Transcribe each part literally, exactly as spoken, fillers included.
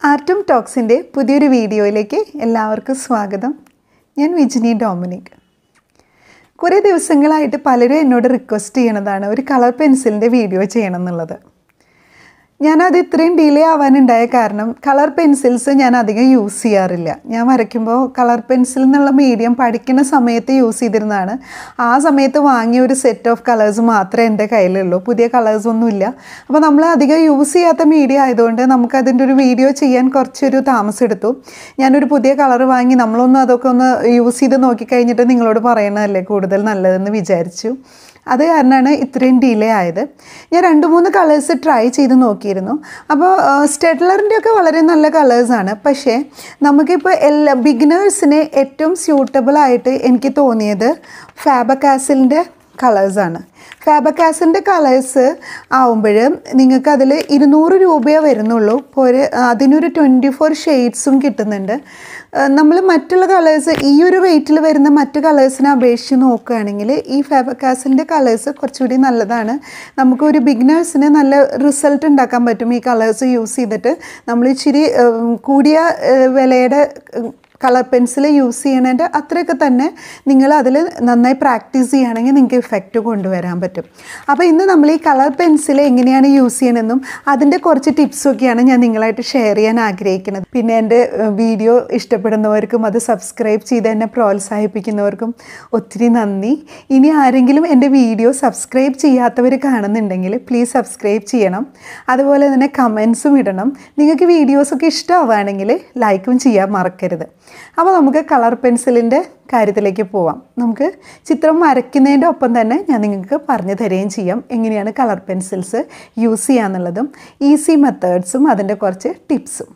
ആർട്ടും ടോക്സിൻ്റെ പുതിയൊരു വീഡിയോയിലേക്ക് എല്ലാവർക്കും സ്വാഗതം. ഞാൻ വിജിനിഡോമിനിക്. കുറേ ദിവസങ്ങളായിട്ട് പലരും എന്നോട് റിക്വസ്റ്റ് ചെയ്യണതാണ് ഒരു കളർ പെൻസിലിൻ്റെ വീഡിയോ ചെയ്യണം എന്നുള്ളത്. ഞാനത് ഇത്രയും ഡിലേ ആവാനുണ്ടായ കാരണം കളർ പെൻസിൽസ് ഞാൻ അധികം യൂസ് ചെയ്യാറില്ല. ഞാൻ വരയ്ക്കുമ്പോൾ കളർ പെൻസിൽ എന്നുള്ള മീഡിയം പഠിക്കുന്ന സമയത്ത് യൂസ് ചെയ്തിരുന്നതാണ്. ആ സമയത്ത് വാങ്ങിയ ഒരു സെറ്റ് ഓഫ് കളേഴ്സ് മാത്രമേ എൻ്റെ കയ്യിലുള്ളൂ, പുതിയ കളേഴ്സൊന്നുമില്ല. അപ്പോൾ നമ്മൾ അധികം യൂസ് ചെയ്യാത്ത മീഡിയം ആയതുകൊണ്ട് നമുക്കതിൻ്റെ ഒരു വീഡിയോ ചെയ്യാൻ കുറച്ചൊരു താമസം എടുത്തു. ഞാനൊരു പുതിയ കളർ വാങ്ങി നമ്മളൊന്ന് അതൊക്കെ ഒന്ന് യൂസ് ചെയ്ത് നോക്കിക്കഴിഞ്ഞിട്ട് നിങ്ങളോട് പറയണതല്ലേ കൂടുതൽ നല്ലതെന്ന് വിചാരിച്ചു. അത് കാരണമാണ് ഇത്രയും ഡിലേ ആയത്. ഞാൻ രണ്ട് മൂന്ന് കളേഴ്സ് ട്രൈ ചെയ്ത് നോക്കിയിരുന്നു. അപ്പോൾ സ്റ്റെഡ്ലറിൻ്റെ ഒക്കെ വളരെ നല്ല കളേഴ്സാണ്. പക്ഷേ നമുക്കിപ്പോൾ എല്ലാ ബിഗിനേഴ്സിന് ഏറ്റവും സ്യൂട്ടബിളായിട്ട് എനിക്ക് തോന്നിയത് ഫാബർ-കാസിലിൻ്റെ കളേഴ്സാണ്. ഫാബർ-കാസിലിൻ്റെ കളേഴ്സ് ആവുമ്പോൾ നിങ്ങൾക്കതിൽ ഇരുന്നൂറ് രൂപയേ വരുന്നുള്ളൂ. ഇപ്പോൾ അതിനൊരു ട്വൻറ്റി ഫോർ ഷെയ്ഡ്സും കിട്ടുന്നുണ്ട്. നമ്മൾ മറ്റുള്ള കളേഴ്സ് ഈ ഒരു വെയ്റ്റിൽ വരുന്ന മറ്റു കളേഴ്സിനെ അപേക്ഷിച്ച് നോക്കുകയാണെങ്കിൽ ഈ ഫാബർ-കാസിലിൻ്റെ കളേഴ്സ് കുറച്ചുകൂടി നല്ലതാണ്. നമുക്കൊരു ബിഗിനേഴ്സിന് നല്ല റിസൾട്ട് ഉണ്ടാക്കാൻ പറ്റും ഈ കളേഴ്സ് യൂസ് ചെയ്തിട്ട്. നമ്മൾ ഇച്ചിരി കൂടിയ വിലയുടെ കളർ പെൻസിൽ യൂസ് ചെയ്യണതിൻ്റെ അത്രയൊക്കെ തന്നെ നിങ്ങൾ അതിൽ നന്നായി പ്രാക്ടീസ് ചെയ്യുകയാണെങ്കിൽ നിങ്ങൾക്ക് ഇഫക്റ്റ് കൊണ്ടുവരാൻ പറ്റും. അപ്പോൾ ഇന്ന് നമ്മൾ ഈ കളർ പെൻസിൽ എങ്ങനെയാണ് യൂസ് ചെയ്യണമെന്നും അതിൻ്റെ കുറച്ച് ടിപ്സൊക്കെയാണ് ഞാൻ നിങ്ങളായിട്ട് ഷെയർ ചെയ്യാൻ ആഗ്രഹിക്കുന്നത്. പിന്നെ എൻ്റെ വീഡിയോ ഇഷ്ടപ്പെടുന്നവർക്കും അത് സബ്സ്ക്രൈബ് ചെയ്ത് എന്നെ പ്രോത്സാഹിപ്പിക്കുന്നവർക്കും ഒത്തിരി നന്ദി. ഇനി ആരെങ്കിലും എൻ്റെ വീഡിയോ സബ്സ്ക്രൈബ് ചെയ്യാത്തവർ കാണുന്നുണ്ടെങ്കിൽ പ്ലീസ് സബ്സ്ക്രൈബ് ചെയ്യണം. അതുപോലെ തന്നെ കമൻസും ഇടണം. നിങ്ങൾക്ക് വീഡിയോസൊക്കെ ഇഷ്ടമാവുകയാണെങ്കിൽ ലൈക്കും ചെയ്യാൻ മറക്കരുത്. അപ്പോൾ നമുക്ക് കളർ പെൻസിലിൻ്റെ കാര്യത്തിലേക്ക് പോവാം. നമുക്ക് ചിത്രം വരയ്ക്കുന്നതിൻ്റെ ഒപ്പം തന്നെ ഞാൻ നിങ്ങൾക്ക് പറഞ്ഞു തരുകയും ചെയ്യാം എങ്ങനെയാണ് കളർ പെൻസിൽസ് യൂസ് ചെയ്യാന്നുള്ളതും ഈസി മെത്തേഡ്സും അതിൻ്റെ കുറച്ച് ടിപ്സും.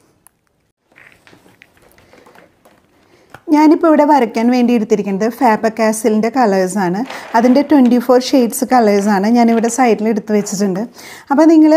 ഞാനിപ്പോൾ ഇവിടെ വരയ്ക്കാൻ വേണ്ടി എടുത്തിരിക്കുന്നത് ഫാബർ-കാസിലിൻ്റെ കളേഴ്സാണ്. അതിൻ്റെ ട്വൻറ്റി ഫോർ ഷെയ്ഡ്സ് കളേഴ്സാണ് ഞാനിവിടെ സൈഡിൽ എടുത്ത് വെച്ചിട്ടുണ്ട്. അപ്പോൾ നിങ്ങൾ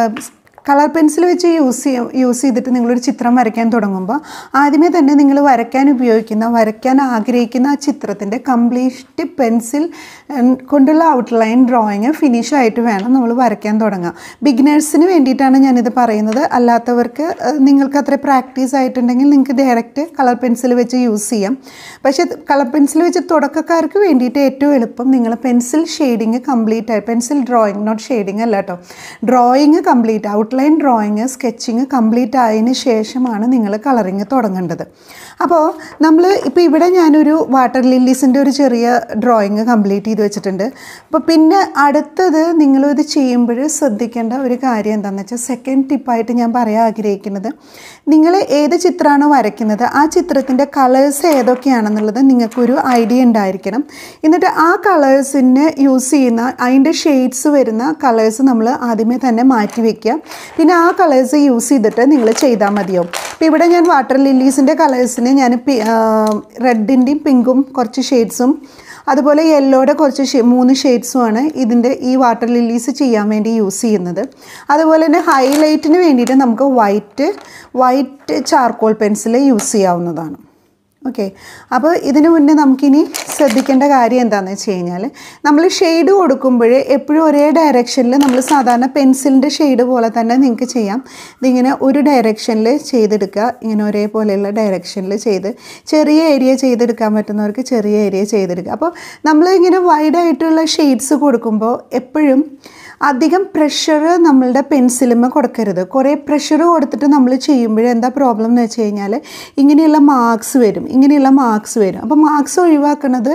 കളർ പെൻസിൽ വെച്ച് യൂസ് ചെയ്യും യൂസ് ചെയ്തിട്ട് നിങ്ങളൊരു ചിത്രം വരയ്ക്കാൻ തുടങ്ങുമ്പോൾ ആദ്യമേ തന്നെ നിങ്ങൾ വരയ്ക്കാൻ ഉപയോഗിക്കുന്ന വരയ്ക്കാൻ ആഗ്രഹിക്കുന്ന ആ ചിത്രത്തിൻ്റെ കംപ്ലീറ്റ് പെൻസിൽ കൊണ്ടുള്ള ഔട്ട്ലൈൻ ഡ്രോയിങ് ഫിനിഷായിട്ട് വേണം നമ്മൾ വരയ്ക്കാൻ തുടങ്ങാം. ബിഗിനേഴ്സിന് വേണ്ടിയിട്ടാണ് ഞാനിത് പറയുന്നത്. അല്ലാത്തവർക്ക് നിങ്ങൾക്ക് അത്ര പ്രാക്ടീസ് ആയിട്ടുണ്ടെങ്കിൽ നിങ്ങൾക്ക് ഡയറക്റ്റ് കളർ പെൻസിൽ വെച്ച് യൂസ് ചെയ്യാം. പക്ഷേ കളർ പെൻസിൽ വെച്ച് തുടക്കക്കാർക്ക് വേണ്ടിയിട്ട് ഏറ്റവും എളുപ്പം നിങ്ങൾ പെൻസിൽ ഷെയ്ഡിങ് കംപ്ലീറ്റ് ആയി പെൻസിൽ ഡ്രോയിങ് നോട്ട് ഷെയ്ഡിങ് അല്ല കേട്ടോ, drawing complete out outline drawing sketching complete ആയതിന് ശേഷമാണ് നിങ്ങൾ കളറിങ് തുടങ്ങേണ്ടത്. അപ്പോൾ നമ്മൾ ഇപ്പോൾ ഇവിടെ ഞാനൊരു വാട്ടർ ലില്ലീസിൻ്റെ ഒരു ചെറിയ ഡ്രോയിങ് കംപ്ലീറ്റ് ചെയ്ത് വെച്ചിട്ടുണ്ട്. അപ്പോൾ പിന്നെ അടുത്തത് നിങ്ങളിത് ചെയ്യുമ്പോൾ ശ്രദ്ധിക്കേണ്ട ഒരു കാര്യം എന്താണെന്ന് വെച്ചാൽ സെക്കൻഡ് ടിപ്പായിട്ട് ഞാൻ പറയാൻ ആഗ്രഹിക്കുന്നത്, നിങ്ങൾ ഏത് ചിത്രമാണോ വരയ്ക്കുന്നത് ആ ചിത്രത്തിൻ്റെ കളേഴ്സ് ഏതൊക്കെയാണെന്നുള്ളത് നിങ്ങൾക്കൊരു ഐഡിയ ഉണ്ടായിരിക്കണം. എന്നിട്ട് ആ കളേഴ്സിന് യൂസ് ചെയ്യുന്ന അതിൻ്റെ ഷെയ്ഡ്സ് വരുന്ന കളേഴ്സ് നമ്മൾ ആദ്യമേ തന്നെ മാറ്റി വയ്ക്കുക. പിന്നെ ആ കളേഴ്സ് യൂസ് ചെയ്തിട്ട് നിങ്ങൾ ചെയ്താൽ മതിയാവും. ഇപ്പോൾ ഇവിടെ ഞാൻ വാട്ടർ ലില്ലീസിൻ്റെ കളേഴ്സിന് ഞാൻ റെഡിൻ്റെയും പിങ്കും കുറച്ച് ഷെയ്ഡ്സും അതുപോലെ യെല്ലോയുടെ കുറച്ച് മൂന്ന് ഷെയ്ഡ്സുമാണ് ഇതിൻ്റെ ഈ വാട്ടർ ലില്ലീസ് ചെയ്യാൻ വേണ്ടി യൂസ് ചെയ്യുന്നത്. അതുപോലെ തന്നെ ഹൈലൈറ്റിന് വേണ്ടിയിട്ട് നമുക്ക് white white charcoal pencil use ചെയ്യാവുന്നതാണ്. ഓക്കെ, അപ്പോൾ ഇതിന് മുന്നേ നമുക്കിനി ശ്രദ്ധിക്കേണ്ട കാര്യം എന്താണെന്ന് വെച്ച് കഴിഞ്ഞാൽ നമ്മൾ ഷെയ്ഡ് കൊടുക്കുമ്പോൾ എപ്പോഴും ഒരേ ഡയറക്ഷനിൽ നമ്മൾ സാധാരണ പെൻസിലിൻ്റെ ഷെയ്ഡ് പോലെ തന്നെ നിങ്ങൾക്ക് ചെയ്യാം. ഇതിങ്ങനെ ഒരു ഡയറക്ഷനിൽ ചെയ്തെടുക്കുക, ഇങ്ങനെ ഒരേപോലെയുള്ള ഡയറക്ഷനിൽ ചെയ്ത് ചെറിയ ഏരിയ ചെയ്തെടുക്കാൻ പറ്റുന്നവർക്ക് ചെറിയ ഏരിയ ചെയ്തെടുക്കുക. അപ്പോൾ നമ്മൾ ഇങ്ങനെ വൈഡായിട്ടുള്ള ഷെയ്ഡ്സ് കൊടുക്കുമ്പോൾ എപ്പോഴും അധികം പ്രഷർ നമ്മളുടെ പെൻസിലുമ്മ കൊടുക്കരുത്. കുറേ പ്രഷർ കൊടുത്തിട്ട് നമ്മൾ ചെയ്യുമ്പോൾ എന്താ പ്രോബ്ലം എന്ന് വെച്ച് കഴിഞ്ഞാൽ ഇങ്ങനെയുള്ള മാർക്സ് വരും ഇങ്ങനെയുള്ള മാർക്സ് വരും അപ്പോൾ മാർക്സ് ഒഴിവാക്കുന്നത്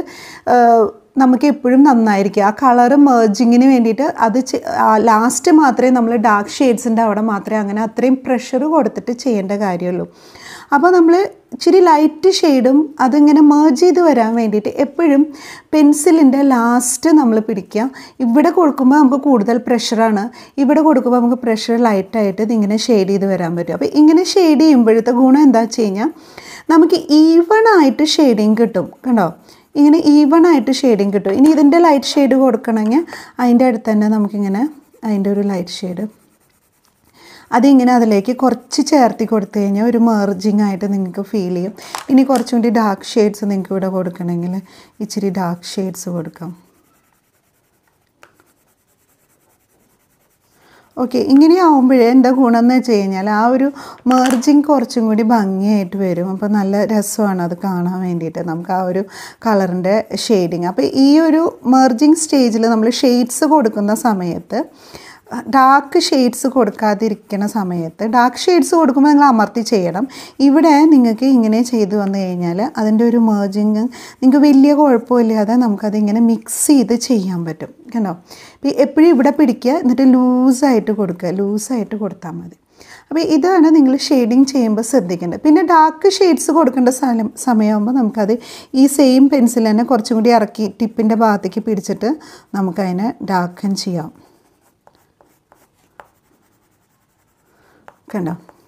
നമുക്ക് എപ്പോഴും നന്നായിരിക്കും. ആ കളറ് മേർജിങ്ങിന് വേണ്ടിയിട്ട് അത് ലാസ്റ്റ് മാത്രമേ നമ്മൾ ഡാർക്ക് ഷെയ്ഡ്സിൻ്റെ അവിടെ മാത്രമേ അങ്ങനെ അത്രയും പ്രഷർ കൊടുത്തിട്ട് ചെയ്യേണ്ട കാര്യമുള്ളൂ. അപ്പോൾ നമ്മൾ ഇച്ചിരി ലൈറ്റ് ഷെയ്ഡും അതിങ്ങനെ മേർജ് ചെയ്ത് വരാൻ വേണ്ടിയിട്ട് എപ്പോഴും പെൻസിലിൻ്റെ ലാസ്റ്റ് നമ്മൾ പിടിക്കുക. ഇവിടെ കൊടുക്കുമ്പോൾ നമുക്ക് കൂടുതൽ പ്രഷറാണ്, ഇവിടെ കൊടുക്കുമ്പോൾ നമുക്ക് പ്രഷർ ലൈറ്റായിട്ട് ഇതിങ്ങനെ ഷെയ്ഡ് ചെയ്ത് വരാൻ പറ്റും. അപ്പോൾ ഇങ്ങനെ ഷെയ്ഡ് ചെയ്യുമ്പോഴത്തെ ഗുണം എന്താ വെച്ച് കഴിഞ്ഞാൽ നമുക്ക് ഈവൺ ആയിട്ട് ഷെയ്ഡിങ് കിട്ടും. കണ്ടോ, ഇങ്ങനെ ഈവൺ ആയിട്ട് ഷെയ്ഡിങ് കിട്ടും. ഇനി ഇതിൻ്റെ ലൈറ്റ് ഷെയ്ഡ് കൊടുക്കണമെങ്കിൽ അതിൻ്റെ അടുത്ത് തന്നെ നമുക്കിങ്ങനെ അതിൻ്റെ ഒരു ലൈറ്റ് ഷെയ്ഡ് അതിങ്ങനെ അതിലേക്ക് കുറച്ച് ചേർത്തി കൊടുത്തു കഴിഞ്ഞാൽ ഒരു മെർജിങ് ആയിട്ട് നിങ്ങൾക്ക് ഫീൽ ചെയ്യും. ഇനി കുറച്ചും കൂടി ഡാർക്ക് ഷെയ്ഡ്സ് നിങ്ങൾക്ക് ഇവിടെ കൊടുക്കണമെങ്കിൽ ഇച്ചിരി ഡാർക്ക് ഷെയ്ഡ്സ് കൊടുക്കാം. ഓക്കെ, ഇങ്ങനെയാവുമ്പോഴേ എന്താ ഗുണമെന്ന് വെച്ച് കഴിഞ്ഞാൽ ആ ഒരു മെർജിങ് കുറച്ചും കൂടി ഭംഗിയായിട്ട് വരും. അപ്പോൾ നല്ല രസമാണ് അത് കാണാൻ വേണ്ടിയിട്ട്, നമുക്ക് ആ ഒരു കളറിൻ്റെ ഷെയ്ഡിങ്. അപ്പോൾ ഈ ഒരു മെർജിങ് സ്റ്റേജിൽ നമ്മൾ ഷെയ്ഡ്സ് കൊടുക്കുന്ന സമയത്ത്, ഡാർക്ക് ഷെയ്ഡ്സ് കൊടുക്കാതിരിക്കുന്ന സമയത്ത്, ഡാർക്ക് ഷെയ്ഡ്സ് കൊടുക്കുമ്പോൾ നിങ്ങൾ അമർത്തി ചെയ്യണം. ഇവിടെ നിങ്ങൾക്ക് ഇങ്ങനെ ചെയ്ത് വന്നു കഴിഞ്ഞാൽ അതിൻ്റെ ഒരു മെർജിങ് നിങ്ങൾക്ക് വലിയ കുഴപ്പമില്ലാതെ നമുക്കതിങ്ങനെ മിക്സ് ചെയ്ത് ചെയ്യാൻ പറ്റും. കണ്ടോ? ഇപ്പോൾ എപ്പോഴും ഇവിടെ പിടിക്കുക, എന്നിട്ട് ലൂസായിട്ട് കൊടുക്കുക, ലൂസായിട്ട് കൊടുത്താൽ മതി. അപ്പോൾ ഇതാണ് നിങ്ങൾ ഷെയ്ഡിങ് ചെയ്യുമ്പോൾ ശ്രദ്ധിക്കേണ്ടത്. പിന്നെ ഡാർക്ക് ഷെയ്ഡ്സ് കൊടുക്കേണ്ട സ്ഥലം സമയമാകുമ്പോൾ നമുക്കത് ഈ സെയിം പെൻസിൽ തന്നെ കുറച്ചും കൂടി ഇറക്കി ടിപ്പിൻ്റെ ഭാഗത്തേക്ക് പിടിച്ചിട്ട് നമുക്കതിനെ ഡാർക്കൻ ചെയ്യാം. കണ്ടോ?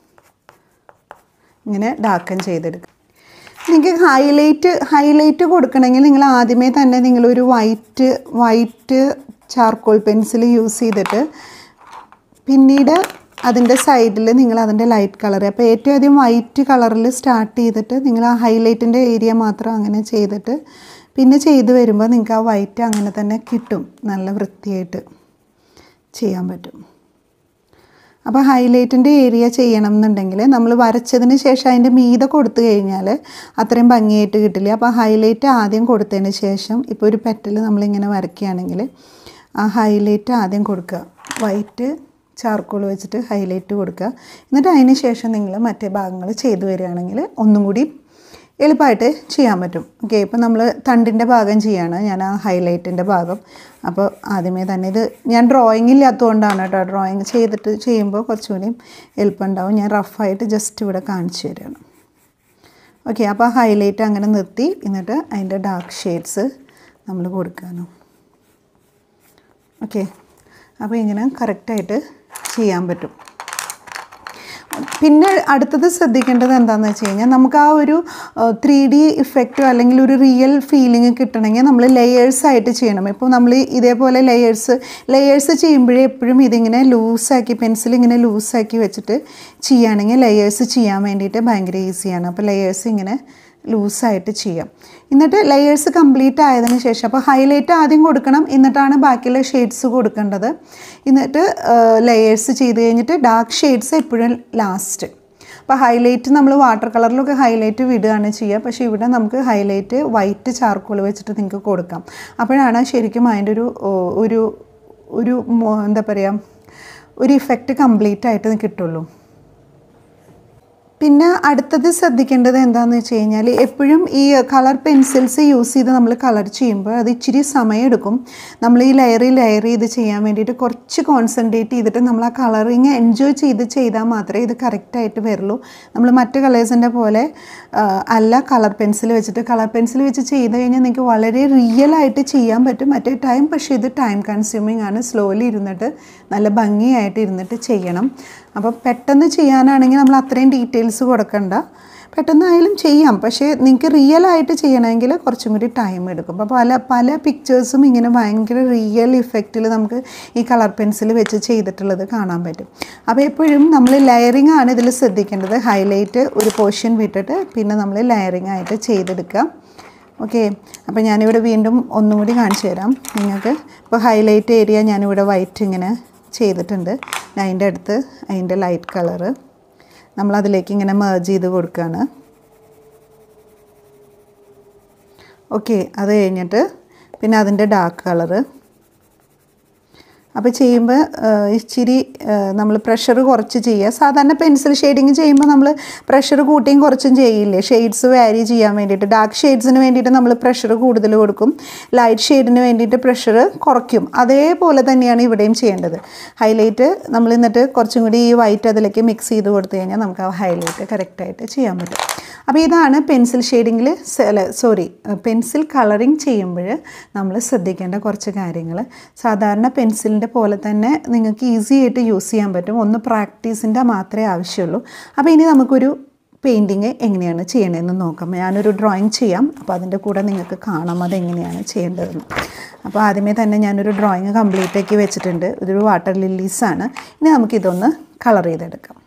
ഇങ്ങനെ ഡാർക്കൻ ചെയ്തെടുക്കും. നിങ്ങൾക്ക് ഹൈലൈറ്റ് ഹൈലൈറ്റ് കൊടുക്കണമെങ്കിൽ നിങ്ങൾ ആദ്യമേ തന്നെ നിങ്ങളൊരു white white charcoal pencil use ചെയ്തിട്ട് പിന്നീട് അതിൻ്റെ സൈഡിൽ നിങ്ങൾ അതിൻ്റെ ലൈറ്റ് കളർ, അപ്പോൾ ഏറ്റവും ആദ്യം വൈറ്റ് കളറിൽ സ്റ്റാർട്ട് ചെയ്തിട്ട് നിങ്ങൾ ആ ഹൈലൈറ്റിൻ്റെ ഏരിയ മാത്രം അങ്ങനെ ചെയ്തിട്ട് പിന്നെ ചെയ്ത് വരുമ്പോൾ നിങ്ങൾക്ക് ആ വൈറ്റ് അങ്ങനെ തന്നെ കിട്ടും, നല്ല വൃത്തിയായിട്ട് ചെയ്യാൻ പറ്റും. അപ്പോൾ ഹൈലൈറ്റിൻ്റെ ഏരിയ ചെയ്യണം എന്നുണ്ടെങ്കിൽ നമ്മൾ വരച്ചതിന് ശേഷം അതിൻ്റെ മീതെ കൊടുത്തു കഴിഞ്ഞാൽ അത്രയും ഭംഗിയായിട്ട് കിട്ടില്ല. അപ്പോൾ ഹൈലൈറ്റ് ആദ്യം കൊടുത്തതിന് ശേഷം, ഇപ്പോൾ ഒരു പെറ്റൽ നമ്മളിങ്ങനെ വരയ്ക്കുകയാണെങ്കിൽ ആ ഹൈലൈറ്റ് ആദ്യം കൊടുക്കുക, വൈറ്റ് ചാർക്കോൾ വെച്ചിട്ട് ഹൈലൈറ്റ് കൊടുക്കുക. എന്നിട്ട് അതിന് ശേഷം നിങ്ങൾ മറ്റേ ഭാഗങ്ങൾ ചെയ്തു വരികയാണെങ്കിൽ ഒന്നും കൂടി എളുപ്പമായിട്ട് ചെയ്യാൻ പറ്റും. ഓക്കെ, ഇപ്പോൾ നമ്മൾ തണ്ടിൻ്റെ ഭാഗം ചെയ്യാണ്, ഞാൻ ആ ഹൈലൈറ്റിൻ്റെ ഭാഗം. അപ്പോൾ ആദ്യമേ തന്നെ ഇത് ഞാൻ ഡ്രോയിങ് ഇല്ലാത്തതുകൊണ്ടാണ് കേട്ടോ, ഡ്രോയിങ് ചെയ്തിട്ട് ചെയ്യുമ്പോൾ കുറച്ചുകൂടി എളുപ്പമുണ്ടാവും. ഞാൻ റഫായിട്ട് ജസ്റ്റ് ഇവിടെ കാണിച്ചു തരികയാണ്. ഓക്കെ, അപ്പോൾ ഹൈലൈറ്റ് അങ്ങനെ നിർത്തി, എന്നിട്ട് അതിൻ്റെ ഡാർക്ക് ഷെയ്ഡ്സ് നമ്മൾ കൊടുക്കാനോ. ഓക്കെ, അപ്പോൾ ഇങ്ങനെ കറക്റ്റായിട്ട് ചെയ്യാൻ പറ്റും. പിന്നെ അടുത്തത് ശ്രദ്ധിക്കേണ്ടത് എന്താണെന്ന് വെച്ച് കഴിഞ്ഞാൽ, നമുക്ക് ആ ഒരു ത്രീ ഡി ഇഫക്റ്റോ അല്ലെങ്കിൽ ഒരു റിയൽ ഫീലിംഗ് കിട്ടണമെങ്കിൽ നമ്മൾ ലെയേഴ്സായിട്ട് ചെയ്യണം. ഇപ്പോൾ നമ്മൾ ഇതേപോലെ ലെയേഴ്സ് ലെയേഴ്സ് ചെയ്യുമ്പോഴേ എപ്പോഴും ഇതിങ്ങനെ ലൂസാക്കി പെൻസിൽ ഇങ്ങനെ ലൂസാക്കി വെച്ചിട്ട് ചെയ്യുകയാണെങ്കിൽ ലെയേഴ്സ് ചെയ്യാൻ വേണ്ടിയിട്ട് ഭയങ്കര ഈസിയാണ്. അപ്പോൾ ലെയേഴ്സ് ഇങ്ങനെ ലൂസായിട്ട് ചെയ്യാം. എന്നിട്ട് ലെയേഴ്സ് കംപ്ലീറ്റ് ആയതിന് ശേഷം, അപ്പോൾ ഹൈലൈറ്റ് ആദ്യം കൊടുക്കണം, എന്നിട്ടാണ് ബാക്കിയുള്ള ഷെയ്ഡ്സ് കൊടുക്കേണ്ടത്. എന്നിട്ട് ലെയേഴ്സ് ചെയ്ത് കഴിഞ്ഞിട്ട് ഡാർക്ക് ഷെയ്ഡ്സ് എപ്പോഴും ലാസ്റ്റ്. അപ്പോൾ ഹൈലൈറ്റ് നമ്മൾ വാട്ടർ കളറിലൊക്കെ ഹൈലൈറ്റ് വിടുകയാണ് ചെയ്യുക, പക്ഷേ ഇവിടെ നമുക്ക് ഹൈലൈറ്റ് വൈറ്റ് ചാർക്കോൾ വെച്ചിട്ട് നിങ്ങൾക്ക് കൊടുക്കാം. അപ്പോഴാണ് ശരിക്കും അതിൻ്റെ ഒരു ഒരു ഒരു എന്താ പറയുക ഒരു ഇഫക്റ്റ് കംപ്ലീറ്റ് ആയിട്ട് കിട്ടുള്ളൂ. പിന്നെ അടുത്തത് ശ്രദ്ധിക്കേണ്ടത് എന്താണെന്ന് വെച്ച് കഴിഞ്ഞാൽ, എപ്പോഴും ഈ കളർ പെൻസിൽസ് യൂസ് ചെയ്ത് നമ്മൾ കളർ ചെയ്യുമ്പോൾ അത് ഇച്ചിരി സമയമെടുക്കും. നമ്മൾ ഈ ലെയറി ലെയർ ചെയ്ത് ചെയ്യാൻ വേണ്ടിയിട്ട് കുറച്ച് കോൺസെൻട്രേറ്റ് ചെയ്തിട്ട് നമ്മൾ ആ കളറിങ് എൻജോയ് ചെയ്ത് ചെയ്താൽ മാത്രമേ ഇത് കറക്റ്റായിട്ട് വരുള്ളൂ. നമ്മൾ മറ്റ് കളേഴ്സിൻ്റെ പോലെ അല്ല കളർ പെൻസിൽ വെച്ചിട്ട്. കളർ പെൻസിൽ വെച്ച് ചെയ്ത് കഴിഞ്ഞാൽ നിങ്ങൾക്ക് വളരെ റിയലായിട്ട് ചെയ്യാൻ പറ്റും മറ്റേ ടൈം, പക്ഷേ ഇത് ടൈം കൺസ്യൂമിങ് ആണ്. സ്ലോലി ഇരുന്നിട്ട് നല്ല ഭംഗിയായിട്ട് ഇരുന്നിട്ട് ചെയ്യണം. അപ്പോൾ പെട്ടെന്ന് ചെയ്യാനാണെങ്കിൽ നമ്മൾ അത്രയും ഡീറ്റെയിൽസ് കൊടുക്കണ്ട, പെട്ടെന്നായാലും ചെയ്യാം. പക്ഷേ നിങ്ങൾക്ക് റിയലായിട്ട് ചെയ്യണമെങ്കിൽ കുറച്ചും കൂടി ടൈം എടുക്കും. അപ്പോൾ പല പല പിക്ചേഴ്സും ഇങ്ങനെ ഭയങ്കര റിയൽ ഇഫക്റ്റിൽ നമുക്ക് ഈ കളർ പെൻസിൽ വെച്ച് ചെയ്തിട്ടുള്ളത് കാണാൻ പറ്റും. അപ്പോൾ എപ്പോഴും നമ്മൾ ലെയറിങ് ആണ് ഇതിൽ ശ്രദ്ധിക്കേണ്ടത്. ഹൈലൈറ്റ് ഒരു പോർഷൻ വിട്ടിട്ട് പിന്നെ നമ്മൾ ലെയറിങ് ആയിട്ട് ചെയ്തെടുക്കുക. ഓക്കെ, അപ്പോൾ ഞാനിവിടെ വീണ്ടും ഒന്നും കൂടി കാണിച്ചു തരാം നിങ്ങൾക്ക്. ഇപ്പോൾ ഹൈലൈറ്റ് ഏരിയ ഞാനിവിടെ വൈറ്റ് ഇങ്ങനെ ചെയ്തിട്ടുണ്ട്. അതിൻ്റെ അടുത്ത് അതിൻ്റെ ലൈറ്റ് കളറ് നമ്മളതിലേക്ക് ഇങ്ങനെ മെർജ് ചെയ്ത് കൊടുക്കുകയാണ്. ഓക്കെ, അത് കഴിഞ്ഞിട്ട് പിന്നെ അതിൻ്റെ ഡാർക്ക് കളറ്. അപ്പോൾ ചെയ്യുമ്പോൾ ഇച്ചിരി നമ്മൾ പ്രഷർ കുറച്ച് ചെയ്യുക. സാധാരണ പെൻസിൽ ഷെയ്ഡിങ് ചെയ്യുമ്പോൾ നമ്മൾ പ്രഷർ കൂട്ടിയും കുറച്ചും ചെയ്യില്ലേ, ഷെയ്ഡ്സ് വാരി ചെയ്യാൻ വേണ്ടിയിട്ട്. ഡാർക്ക് ഷെയ്ഡ്സിന് വേണ്ടിയിട്ട് നമ്മൾ പ്രഷർ കൂടുതൽ കൊടുക്കും, ലൈറ്റ് ഷെയ്ഡിന് വേണ്ടിയിട്ട് പ്രഷർ കുറയ്ക്കും. അതേപോലെ തന്നെയാണ് ഇവിടെയും ചെയ്യേണ്ടത്. ഹൈലൈറ്റ് നമ്മൾ എന്നിട്ട് കുറച്ചും കൂടി ഈ വൈറ്റ് അതിലേക്ക് മിക്സ് ചെയ്ത് കൊടുത്തു കഴിഞ്ഞാൽ നമുക്ക് ആ ഹൈലൈറ്റ് കറക്റ്റായിട്ട് ചെയ്യാൻ പറ്റും. അപ്പോൾ ഇതാണ് പെൻസിൽ ഷെയ്ഡിങ്ങിൽ സോറി പെൻസിൽ കളറിങ് ചെയ്യുമ്പോൾ നമ്മൾ ശ്രദ്ധിക്കേണ്ട കുറച്ച് കാര്യങ്ങൾ. സാധാരണ പെൻസിലിൻ്റെ പോലെ തന്നെ നിങ്ങൾക്ക് ഈസി ആയിട്ട് യൂസ് ചെയ്യാൻ പറ്റും. ഒന്ന് പ്രാക്ടീസിൻ്റെ മാത്രമേ ആവശ്യമുള്ളൂ. അപ്പോൾ ഇനി നമുക്കൊരു പെയിൻറ്റിങ് എങ്ങനെയാണ് ചെയ്യണമെന്ന് നോക്കാം. ഞാനൊരു ഡ്രോയിങ് ചെയ്യാം, അപ്പോൾ അതിൻ്റെ കൂടെ നിങ്ങൾക്ക് കാണാം അതെങ്ങനെയാണ് ചെയ്യേണ്ടതെന്ന്. അപ്പോൾ ആദ്യമേ തന്നെ ഞാനൊരു ഡ്രോയിങ് കംപ്ലീറ്റ് ആക്കി വെച്ചിട്ടുണ്ട്. ഇതൊരു വാട്ടർ ലില്ലീസാണ്. ഇനി നമുക്കിതൊന്ന് കളർ ചെയ്തെടുക്കാം.